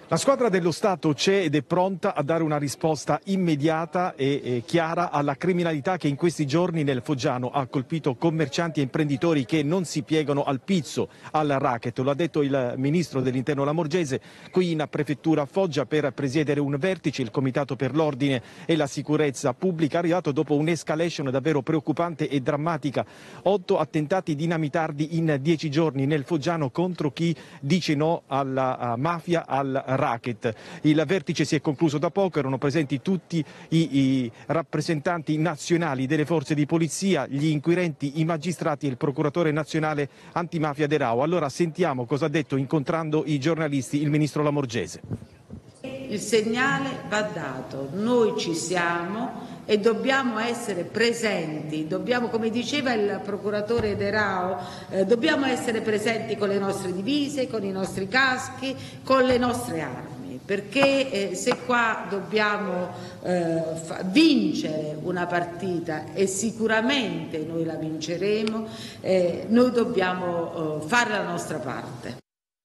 La squadra dello Stato c'è ed è pronta a dare una risposta immediata e chiara alla criminalità che in questi giorni nel Foggiano ha colpito commercianti e imprenditori che non si piegano al pizzo, al racket. Lo ha detto il ministro dell'Interno Lamorgese qui in prefettura Foggia per presiedere un vertice, il Comitato per l'Ordine e la Sicurezza Pubblica, arrivato dopo un'escalation davvero preoccupante e drammatica. 8 attentati dinamitardi in 10 giorni nel Foggiano contro chi dice no alla mafia, al racket. Il vertice si è concluso da poco, erano presenti tutti i rappresentanti nazionali delle forze di polizia, gli inquirenti, i magistrati e il procuratore nazionale antimafia De Rao. Allora sentiamo cosa ha detto incontrando i giornalisti il ministro Lamorgese. Il segnale va dato, noi ci siamo e dobbiamo essere presenti, come diceva il procuratore De Rao, dobbiamo essere presenti con le nostre divise, con i nostri caschi, con le nostre armi, perché se qua dobbiamo vincere una partita e sicuramente noi la vinceremo, noi dobbiamo fare la nostra parte.